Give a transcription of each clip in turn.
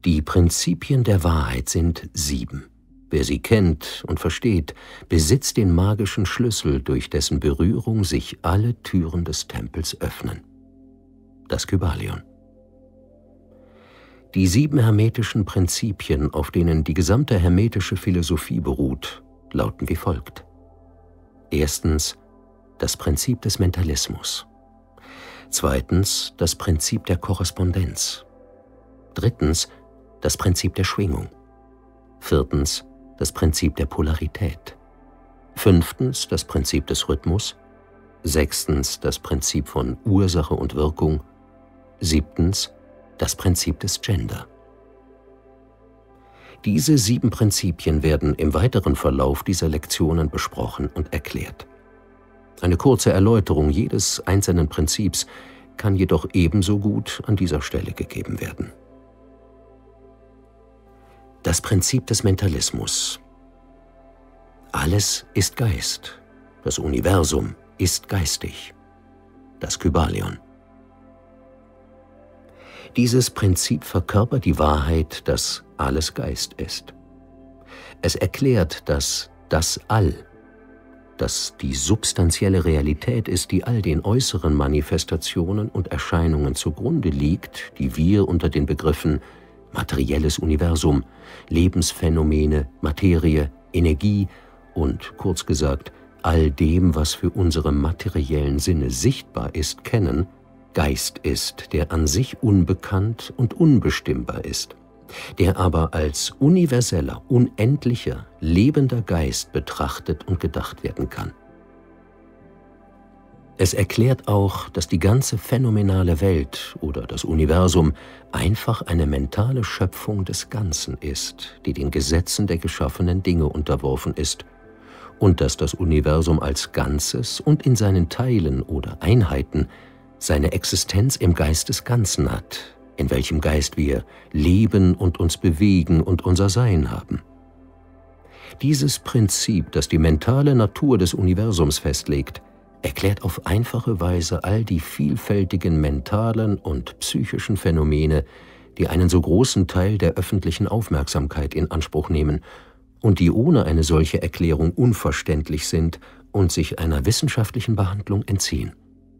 Die Prinzipien der Wahrheit sind 7. Wer sie kennt und versteht, besitzt den magischen Schlüssel, durch dessen Berührung sich alle Türen des Tempels öffnen. Das Kybalion. Die 7 hermetischen Prinzipien, auf denen die gesamte hermetische Philosophie beruht, lauten wie folgt. Erstens das Prinzip des Mentalismus. Zweitens das Prinzip der Korrespondenz. Drittens das Prinzip der Schwingung. Viertens das Prinzip der Polarität. Fünftens das Prinzip des Rhythmus. Sechstens das Prinzip von Ursache und Wirkung. Siebtens das Prinzip des Gender. Diese 7 Prinzipien werden im weiteren Verlauf dieser Lektionen besprochen und erklärt. Eine kurze Erläuterung jedes einzelnen Prinzips kann jedoch ebenso gut an dieser Stelle gegeben werden. Das Prinzip des Mentalismus. Alles ist Geist. Das Universum ist geistig. Das Kybalion. Dieses Prinzip verkörpert die Wahrheit, dass alles Geist ist. Es erklärt, dass das All, das die substanzielle Realität ist, die all den äußeren Manifestationen und Erscheinungen zugrunde liegt, die wir unter den Begriffen materielles Universum, Lebensphänomene, Materie, Energie und, kurz gesagt, all dem, was für unsere materiellen Sinne sichtbar ist, kennen, Geist ist, der an sich unbekannt und unbestimmbar ist, der aber als universeller, unendlicher, lebender Geist betrachtet und gedacht werden kann. Es erklärt auch, dass die ganze phänomenale Welt oder das Universum einfach eine mentale Schöpfung des Ganzen ist, die den Gesetzen der geschaffenen Dinge unterworfen ist, und dass das Universum als Ganzes und in seinen Teilen oder Einheiten seine Existenz im Geist des Ganzen hat, in welchem Geist wir leben und uns bewegen und unser Sein haben. Dieses Prinzip, das die mentale Natur des Universums festlegt, erklärt auf einfache Weise all die vielfältigen mentalen und psychischen Phänomene, die einen so großen Teil der öffentlichen Aufmerksamkeit in Anspruch nehmen und die ohne eine solche Erklärung unverständlich sind und sich einer wissenschaftlichen Behandlung entziehen.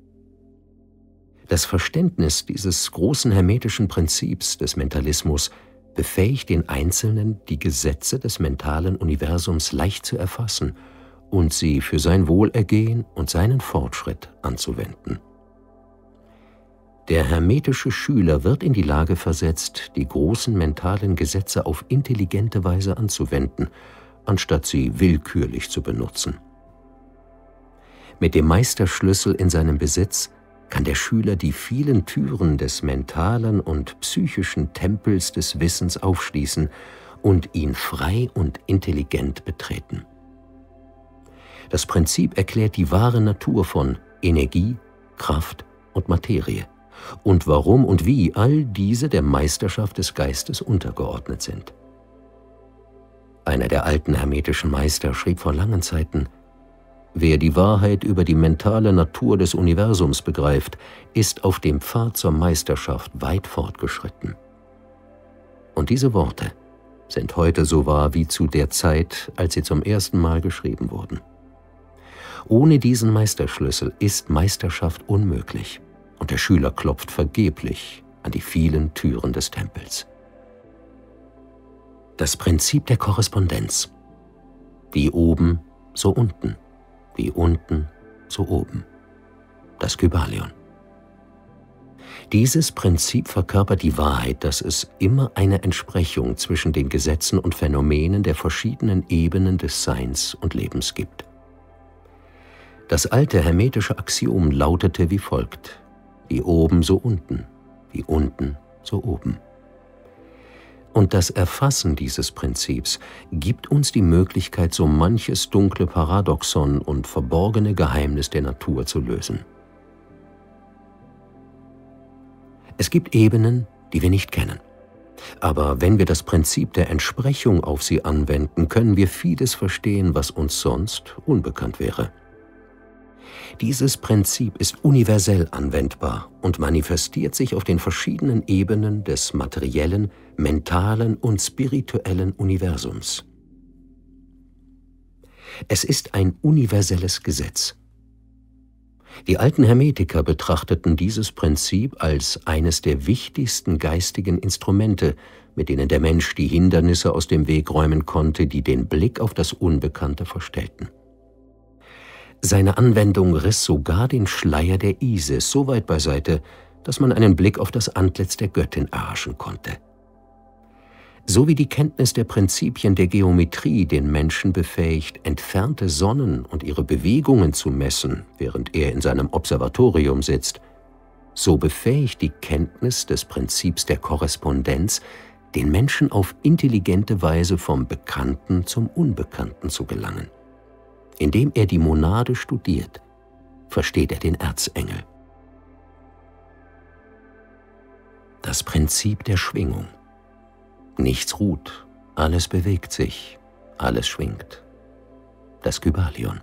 Das Verständnis dieses großen hermetischen Prinzips des Mentalismus befähigt den Einzelnen, die Gesetze des mentalen Universums leicht zu erfassen und sie für sein Wohlergehen und seinen Fortschritt anzuwenden. Der hermetische Schüler wird in die Lage versetzt, die großen mentalen Gesetze auf intelligente Weise anzuwenden, anstatt sie willkürlich zu benutzen. Mit dem Meisterschlüssel in seinem Besitz kann der Schüler die vielen Türen des mentalen und psychischen Tempels des Wissens aufschließen und ihn frei und intelligent betreten. Das Prinzip erklärt die wahre Natur von Energie, Kraft und Materie und warum und wie all diese der Meisterschaft des Geistes untergeordnet sind. Einer der alten hermetischen Meister schrieb vor langen Zeiten: Wer die Wahrheit über die mentale Natur des Universums begreift, ist auf dem Pfad zur Meisterschaft weit fortgeschritten. Und diese Worte sind heute so wahr wie zu der Zeit, als sie zum ersten Mal geschrieben wurden. Ohne diesen Meisterschlüssel ist Meisterschaft unmöglich, und der Schüler klopft vergeblich an die vielen Türen des Tempels. Das Prinzip der Korrespondenz. Wie oben, so unten. Wie unten, so oben. Das Kybalion. Dieses Prinzip verkörpert die Wahrheit, dass es immer eine Entsprechung zwischen den Gesetzen und Phänomenen der verschiedenen Ebenen des Seins und Lebens gibt. Das alte hermetische Axiom lautete wie folgt: Wie oben, so unten. Wie unten, so oben. Und das Erfassen dieses Prinzips gibt uns die Möglichkeit, so manches dunkle Paradoxon und verborgene Geheimnis der Natur zu lösen. Es gibt Ebenen, die wir nicht kennen. Aber wenn wir das Prinzip der Entsprechung auf sie anwenden, können wir vieles verstehen, was uns sonst unbekannt wäre. Dieses Prinzip ist universell anwendbar und manifestiert sich auf den verschiedenen Ebenen des materiellen, mentalen und spirituellen Universums. Es ist ein universelles Gesetz. Die alten Hermetiker betrachteten dieses Prinzip als eines der wichtigsten geistigen Instrumente, mit denen der Mensch die Hindernisse aus dem Weg räumen konnte, die den Blick auf das Unbekannte verstellten. Seine Anwendung riss sogar den Schleier der Isis so weit beiseite, dass man einen Blick auf das Antlitz der Göttin erhaschen konnte. So wie die Kenntnis der Prinzipien der Geometrie den Menschen befähigt, entfernte Sonnen und ihre Bewegungen zu messen, während er in seinem Observatorium sitzt, so befähigt die Kenntnis des Prinzips der Korrespondenz, den Menschen auf intelligente Weise vom Bekannten zum Unbekannten zu gelangen. Indem er die Monade studiert, versteht er den Erzengel. Das Prinzip der Schwingung. Nichts ruht, alles bewegt sich, alles schwingt. Das Kybalion.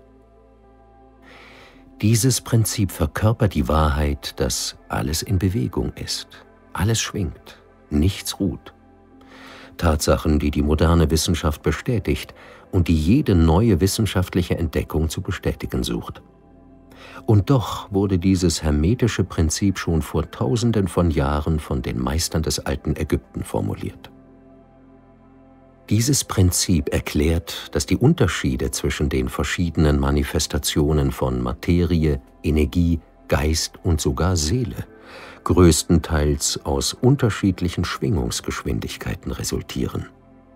Dieses Prinzip verkörpert die Wahrheit, dass alles in Bewegung ist, alles schwingt, nichts ruht. Tatsachen, die die moderne Wissenschaft bestätigt und die jede neue wissenschaftliche Entdeckung zu bestätigen sucht. Und doch wurde dieses hermetische Prinzip schon vor Tausenden von Jahren von den Meistern des alten Ägypten formuliert. Dieses Prinzip erklärt, dass die Unterschiede zwischen den verschiedenen Manifestationen von Materie, Energie, Geist und sogar Seele größtenteils aus unterschiedlichen Schwingungsgeschwindigkeiten resultieren.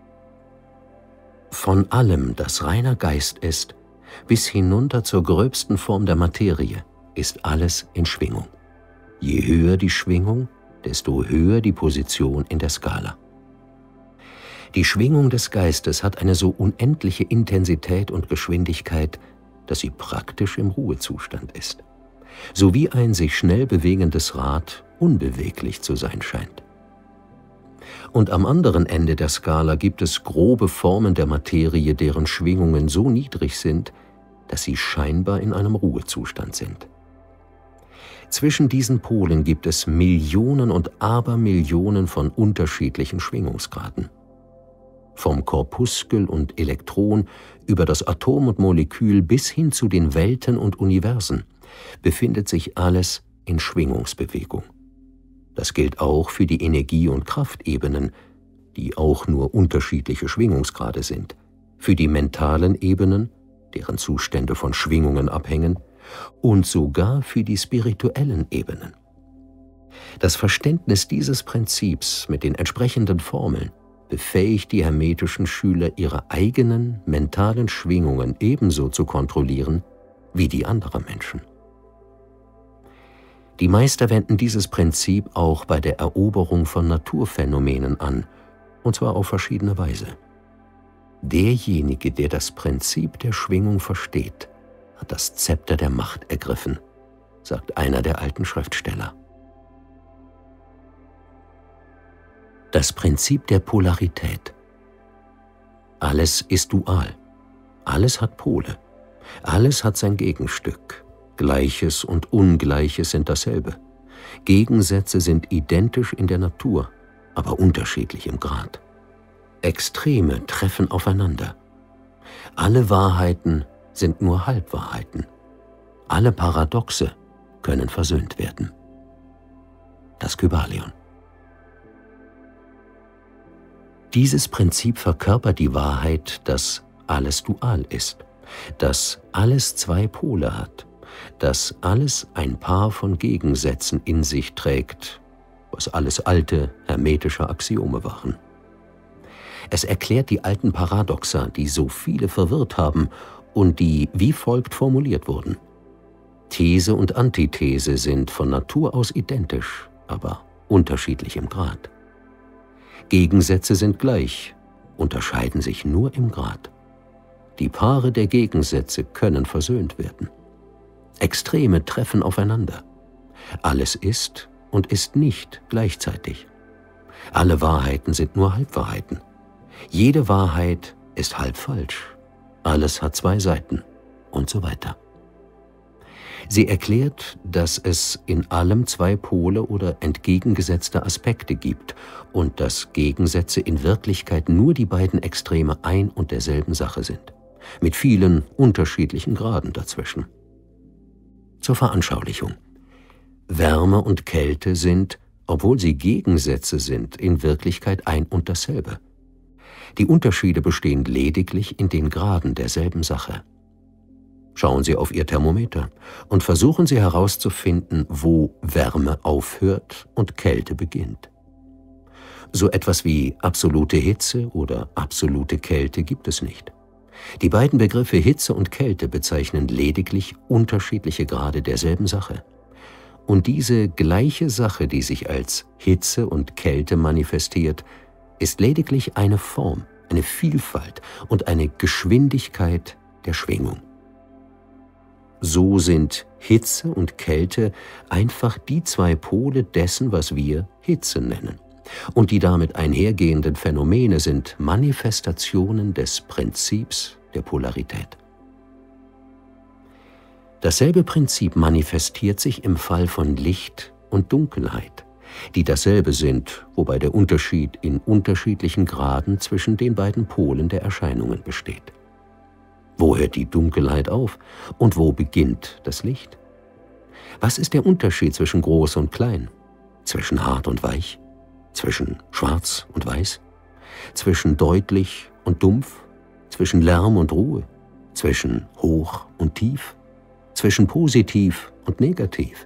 Von allem, das reiner Geist ist, bis hinunter zur gröbsten Form der Materie, ist alles in Schwingung. Je höher die Schwingung, desto höher die Position in der Skala. Die Schwingung des Geistes hat eine so unendliche Intensität und Geschwindigkeit, dass sie praktisch im Ruhezustand ist, so wie ein sich schnell bewegendes Rad unbeweglich zu sein scheint. Und am anderen Ende der Skala gibt es grobe Formen der Materie, deren Schwingungen so niedrig sind, dass sie scheinbar in einem Ruhezustand sind. Zwischen diesen Polen gibt es Millionen und Abermillionen von unterschiedlichen Schwingungsgraden. Vom Korpuskel und Elektron über das Atom und Molekül bis hin zu den Welten und Universen befindet sich alles in Schwingungsbewegung. Das gilt auch für die Energie- und Kraftebenen, die auch nur unterschiedliche Schwingungsgrade sind, für die mentalen Ebenen, deren Zustände von Schwingungen abhängen, und sogar für die spirituellen Ebenen. Das Verständnis dieses Prinzips mit den entsprechenden Formeln befähigt die hermetischen Schüler, ihre eigenen mentalen Schwingungen ebenso zu kontrollieren wie die anderer Menschen. Die Meister wenden dieses Prinzip auch bei der Eroberung von Naturphänomenen an, und zwar auf verschiedene Weise. Derjenige, der das Prinzip der Schwingung versteht, hat das Zepter der Macht ergriffen, sagt einer der alten Schriftsteller. Das Prinzip der Polarität. Alles ist dual, alles hat Pole, alles hat sein Gegenstück. Gleiches und Ungleiches sind dasselbe. Gegensätze sind identisch in der Natur, aber unterschiedlich im Grad. Extreme treffen aufeinander. Alle Wahrheiten sind nur Halbwahrheiten. Alle Paradoxe können versöhnt werden. Das Kybalion. Dieses Prinzip verkörpert die Wahrheit, dass alles dual ist, dass alles zwei Pole hat, dass alles ein Paar von Gegensätzen in sich trägt, was alles alte, hermetische Axiome waren. Es erklärt die alten Paradoxa, die so viele verwirrt haben und die wie folgt formuliert wurden. These und Antithese sind von Natur aus identisch, aber unterschiedlich im Grad. Gegensätze sind gleich, unterscheiden sich nur im Grad. Die Paare der Gegensätze können versöhnt werden. Extreme treffen aufeinander. Alles ist und ist nicht gleichzeitig. Alle Wahrheiten sind nur Halbwahrheiten. Jede Wahrheit ist halb falsch. Alles hat zwei Seiten und so weiter. Sie erklärt, dass es in allem zwei Pole oder entgegengesetzte Aspekte gibt und dass Gegensätze in Wirklichkeit nur die beiden Extreme ein und derselben Sache sind, mit vielen unterschiedlichen Graden dazwischen. Zur Veranschaulichung: Wärme und Kälte sind, obwohl sie Gegensätze sind, in Wirklichkeit ein und dasselbe. Die Unterschiede bestehen lediglich in den Graden derselben Sache. Schauen Sie auf Ihr Thermometer und versuchen Sie herauszufinden, wo Wärme aufhört und Kälte beginnt. So etwas wie absolute Hitze oder absolute Kälte gibt es nicht. Die beiden Begriffe Hitze und Kälte bezeichnen lediglich unterschiedliche Grade derselben Sache. Und diese gleiche Sache, die sich als Hitze und Kälte manifestiert, ist lediglich eine Form, eine Vielfalt und eine Geschwindigkeit der Schwingung. So sind Hitze und Kälte einfach die zwei Pole dessen, was wir Hitze nennen. Und die damit einhergehenden Phänomene sind Manifestationen des Prinzips der Polarität. Dasselbe Prinzip manifestiert sich im Fall von Licht und Dunkelheit, die dasselbe sind, wobei der Unterschied in unterschiedlichen Graden zwischen den beiden Polen der Erscheinungen besteht. Wo hört die Dunkelheit auf und wo beginnt das Licht? Was ist der Unterschied zwischen groß und klein, zwischen hart und weich, zwischen schwarz und weiß, zwischen deutlich und dumpf, zwischen Lärm und Ruhe, zwischen hoch und tief, zwischen positiv und negativ?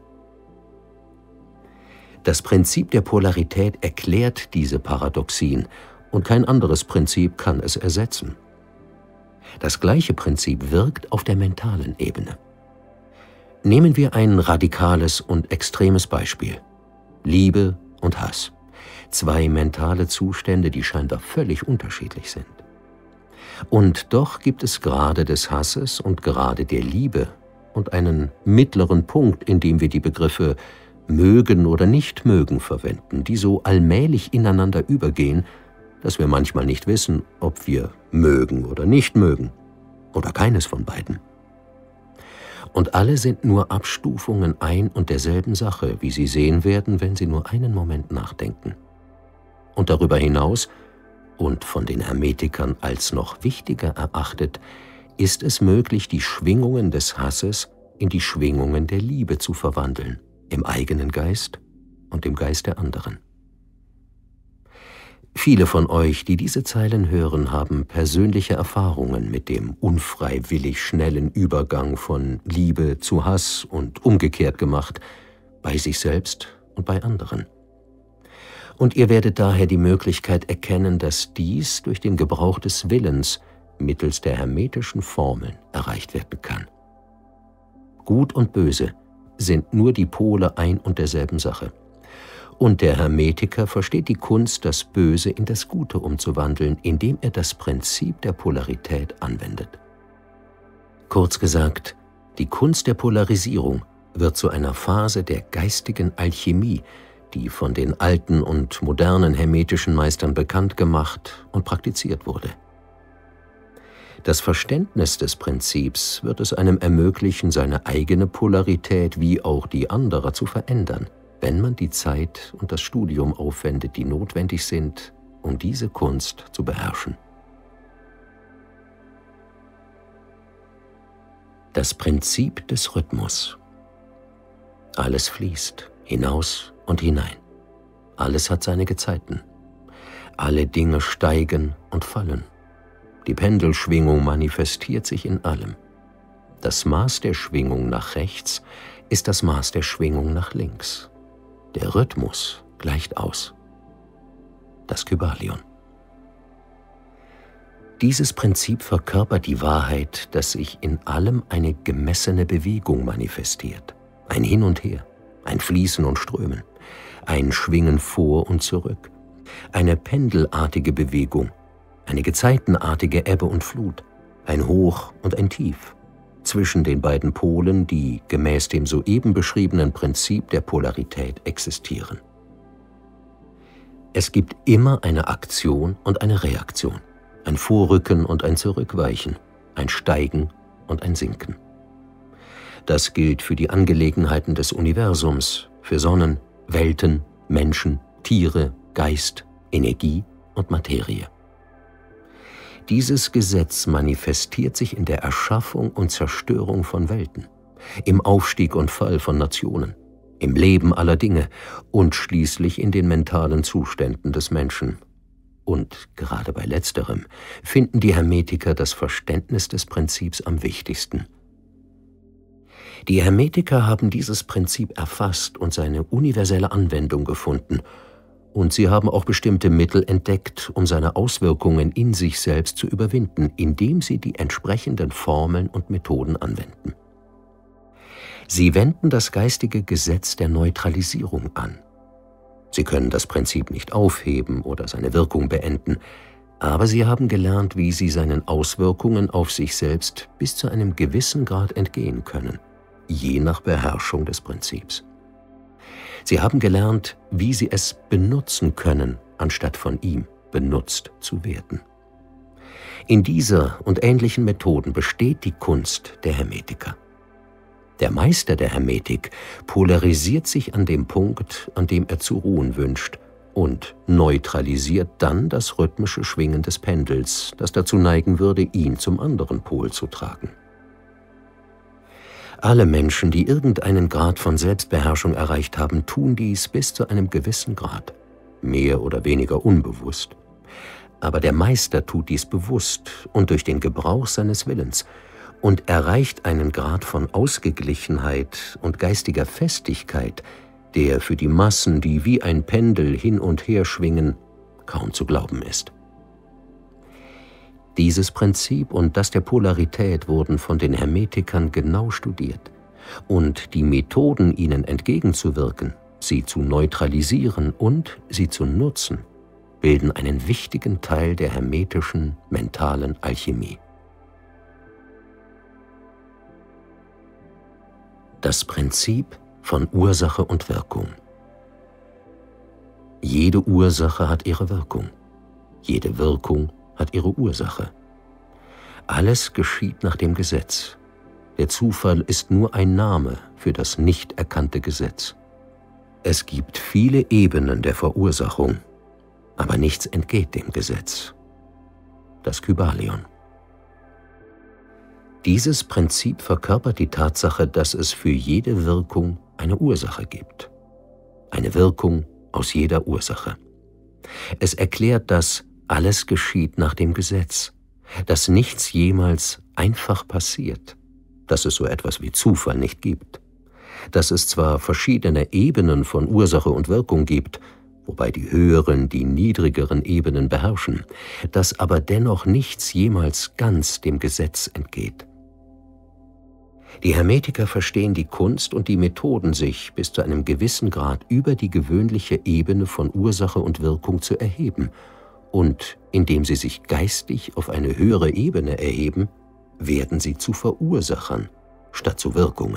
Das Prinzip der Polarität erklärt diese Paradoxien und kein anderes Prinzip kann es ersetzen. Das gleiche Prinzip wirkt auf der mentalen Ebene. Nehmen wir ein radikales und extremes Beispiel: Liebe und Hass. Zwei mentale Zustände, die scheinbar völlig unterschiedlich sind. Und doch gibt es Grade des Hasses und Grade der Liebe und einen mittleren Punkt, in dem wir die Begriffe mögen oder nicht mögen verwenden, die so allmählich ineinander übergehen, dass wir manchmal nicht wissen, ob wir mögen oder nicht mögen oder keines von beiden. Und alle sind nur Abstufungen ein und derselben Sache, wie Sie sehen werden, wenn Sie nur einen Moment nachdenken. Und darüber hinaus, und von den Hermetikern als noch wichtiger erachtet, ist es möglich, die Schwingungen des Hasses in die Schwingungen der Liebe zu verwandeln, im eigenen Geist und im Geist der anderen. Viele von euch, die diese Zeilen hören, haben persönliche Erfahrungen mit dem unfreiwillig schnellen Übergang von Liebe zu Hass und umgekehrt gemacht, bei sich selbst und bei anderen. Und ihr werdet daher die Möglichkeit erkennen, dass dies durch den Gebrauch des Willens mittels der hermetischen Formeln erreicht werden kann. Gut und Böse sind nur die Pole ein und derselben Sache. Und der Hermetiker versteht die Kunst, das Böse in das Gute umzuwandeln, indem er das Prinzip der Polarität anwendet. Kurz gesagt, die Kunst der Polarisierung wird zu einer Phase der geistigen Alchemie, die von den alten und modernen hermetischen Meistern bekannt gemacht und praktiziert wurde. Das Verständnis des Prinzips wird es einem ermöglichen, seine eigene Polarität wie auch die anderer zu verändern, wenn man die Zeit und das Studium aufwendet, die notwendig sind, um diese Kunst zu beherrschen. Das Prinzip des Rhythmus. Alles fließt hinaus und hinein. Alles hat seine Gezeiten. Alle Dinge steigen und fallen. Die Pendelschwingung manifestiert sich in allem. Das Maß der Schwingung nach rechts ist das Maß der Schwingung nach links. Der Rhythmus gleicht aus. Das Kybalion. Dieses Prinzip verkörpert die Wahrheit, dass sich in allem eine gemessene Bewegung manifestiert. Ein Hin und Her, ein Fließen und Strömen, ein Schwingen vor und zurück, eine pendelartige Bewegung, eine gezeitenartige Ebbe und Flut, ein Hoch und ein Tief, zwischen den beiden Polen, die gemäß dem soeben beschriebenen Prinzip der Polarität existieren. Es gibt immer eine Aktion und eine Reaktion, ein Vorrücken und ein Zurückweichen, ein Steigen und ein Sinken. Das gilt für die Angelegenheiten des Universums, für Sonnen, Welten, Menschen, Tiere, Geist, Energie und Materie. Dieses Gesetz manifestiert sich in der Erschaffung und Zerstörung von Welten, im Aufstieg und Fall von Nationen, im Leben aller Dinge und schließlich in den mentalen Zuständen des Menschen. Und gerade bei letzterem finden die Hermetiker das Verständnis des Prinzips am wichtigsten. Die Hermetiker haben dieses Prinzip erfasst und seine universelle Anwendung gefunden, und sie haben auch bestimmte Mittel entdeckt, um seine Auswirkungen in sich selbst zu überwinden, indem sie die entsprechenden Formeln und Methoden anwenden. Sie wenden das geistige Gesetz der Neutralisierung an. Sie können das Prinzip nicht aufheben oder seine Wirkung beenden, aber sie haben gelernt, wie sie seinen Auswirkungen auf sich selbst bis zu einem gewissen Grad entgehen können, je nach Beherrschung des Prinzips. Sie haben gelernt, wie sie es benutzen können, anstatt von ihm benutzt zu werden. In dieser und ähnlichen Methoden besteht die Kunst der Hermetiker. Der Meister der Hermetik polarisiert sich an dem Punkt, an dem er zu ruhen wünscht, und neutralisiert dann das rhythmische Schwingen des Pendels, das dazu neigen würde, ihn zum anderen Pol zu tragen. Alle Menschen, die irgendeinen Grad von Selbstbeherrschung erreicht haben, tun dies bis zu einem gewissen Grad, mehr oder weniger unbewusst. Aber der Meister tut dies bewusst und durch den Gebrauch seines Willens und erreicht einen Grad von Ausgeglichenheit und geistiger Festigkeit, der für die Massen, die wie ein Pendel hin und her schwingen, kaum zu glauben ist. Dieses Prinzip und das der Polarität wurden von den Hermetikern genau studiert, und die Methoden, ihnen entgegenzuwirken, sie zu neutralisieren und sie zu nutzen, bilden einen wichtigen Teil der hermetischen mentalen Alchemie. Das Prinzip von Ursache und Wirkung. Jede Ursache hat ihre Wirkung, jede Wirkung hat ihre Ursache. Alles geschieht nach dem Gesetz. Der Zufall ist nur ein Name für das nicht erkannte Gesetz. Es gibt viele Ebenen der Verursachung, aber nichts entgeht dem Gesetz. Das Kybalion. Dieses Prinzip verkörpert die Tatsache, dass es für jede Wirkung eine Ursache gibt. Eine Wirkung aus jeder Ursache. Es erklärt, dass alles geschieht nach dem Gesetz, dass nichts jemals einfach passiert, dass es so etwas wie Zufall nicht gibt, dass es zwar verschiedene Ebenen von Ursache und Wirkung gibt, wobei die höheren die niedrigeren Ebenen beherrschen, dass aber dennoch nichts jemals ganz dem Gesetz entgeht. Die Hermetiker verstehen die Kunst und die Methoden, sich bis zu einem gewissen Grad über die gewöhnliche Ebene von Ursache und Wirkung zu erheben, und indem sie sich geistig auf eine höhere Ebene erheben, werden sie zu Verursachern statt zu Wirkungen.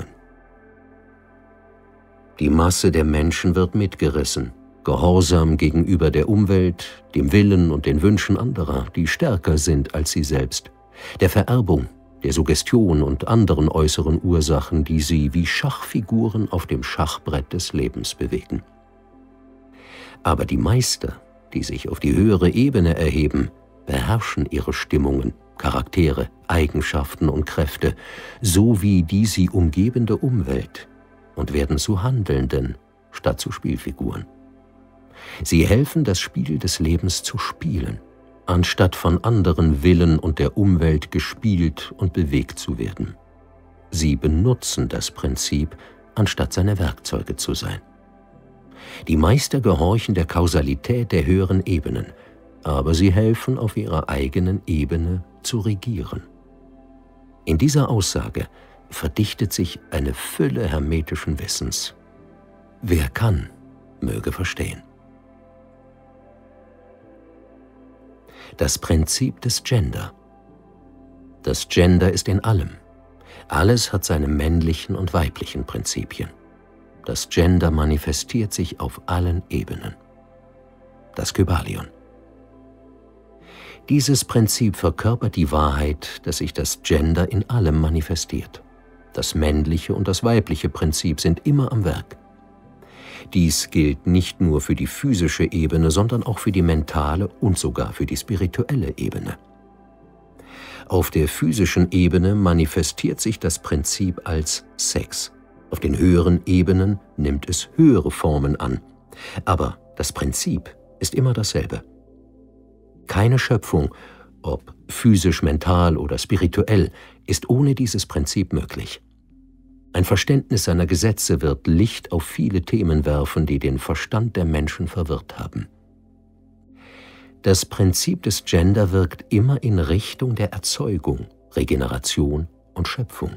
Die Masse der Menschen wird mitgerissen, gehorsam gegenüber der Umwelt, dem Willen und den Wünschen anderer, die stärker sind als sie selbst, der Vererbung, der Suggestion und anderen äußeren Ursachen, die sie wie Schachfiguren auf dem Schachbrett des Lebens bewegen. Aber die Meister, die sich auf die höhere Ebene erheben, beherrschen ihre Stimmungen, Charaktere, Eigenschaften und Kräfte, sowie die sie umgebende Umwelt, und werden zu Handelnden statt zu Spielfiguren. Sie helfen, das Spiel des Lebens zu spielen, anstatt von anderen Willen und der Umwelt gespielt und bewegt zu werden. Sie benutzen das Prinzip, anstatt seine Werkzeuge zu sein. Die Meister gehorchen der Kausalität der höheren Ebenen, aber sie helfen, auf ihrer eigenen Ebene zu regieren. In dieser Aussage verdichtet sich eine Fülle hermetischen Wissens. Wer kann, möge verstehen. Das Prinzip des Gender. Das Gender ist in allem. Alles hat seine männlichen und weiblichen Prinzipien. Das Gender manifestiert sich auf allen Ebenen. Das Kybalion. Dieses Prinzip verkörpert die Wahrheit, dass sich das Gender in allem manifestiert, Das männliche und das weibliche Prinzip sind immer am Werk. Dies gilt nicht nur für die physische Ebene, sondern auch für die mentale und sogar für die spirituelle Ebene. Auf der physischen Ebene manifestiert sich das Prinzip als Sex. Auf den höheren Ebenen nimmt es höhere Formen an. Aber das Prinzip ist immer dasselbe. Keine Schöpfung, ob physisch, mental oder spirituell, ist ohne dieses Prinzip möglich. Ein Verständnis seiner Gesetze wird Licht auf viele Themen werfen, die den Verstand der Menschen verwirrt haben. Das Prinzip des Gender wirkt immer in Richtung der Erzeugung, Regeneration und Schöpfung.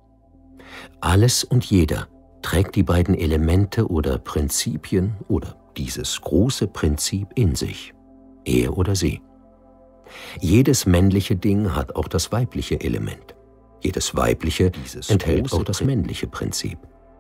Alles und jeder trägt die beiden Elemente oder Prinzipien oder dieses große Prinzip in sich, er oder sie. Jedes männliche Ding hat auch das weibliche Element. Jedes weibliche enthält auch das männliche Prinzip.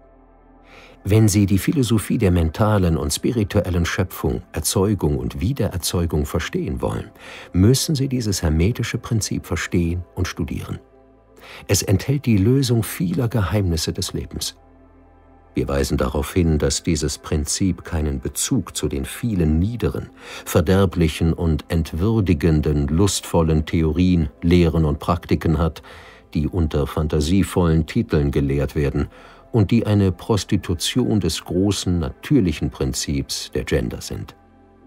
Wenn Sie die Philosophie der mentalen und spirituellen Schöpfung, Erzeugung und Wiedererzeugung verstehen wollen, müssen Sie dieses hermetische Prinzip verstehen und studieren. Es enthält die Lösung vieler Geheimnisse des Lebens. Wir weisen darauf hin, dass dieses Prinzip keinen Bezug zu den vielen niederen, verderblichen und entwürdigenden, lustvollen Theorien, Lehren und Praktiken hat, die unter fantasievollen Titeln gelehrt werden und die eine Prostitution des großen, natürlichen Prinzips der Gender sind.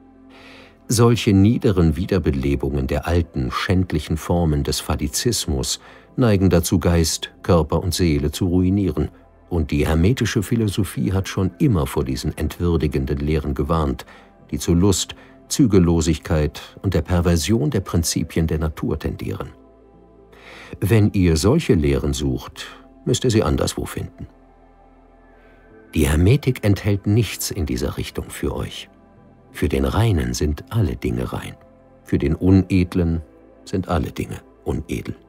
Solche niederen Wiederbelebungen der alten, schändlichen Formen des Phallizismus neigen dazu, Geist, Körper und Seele zu ruinieren, und die hermetische Philosophie hat schon immer vor diesen entwürdigenden Lehren gewarnt, die zu Lust, Zügellosigkeit und der Perversion der Prinzipien der Natur tendieren. Wenn ihr solche Lehren sucht, müsst ihr sie anderswo finden. Die Hermetik enthält nichts in dieser Richtung für euch. Für den Reinen sind alle Dinge rein, für den Unedlen sind alle Dinge unedel.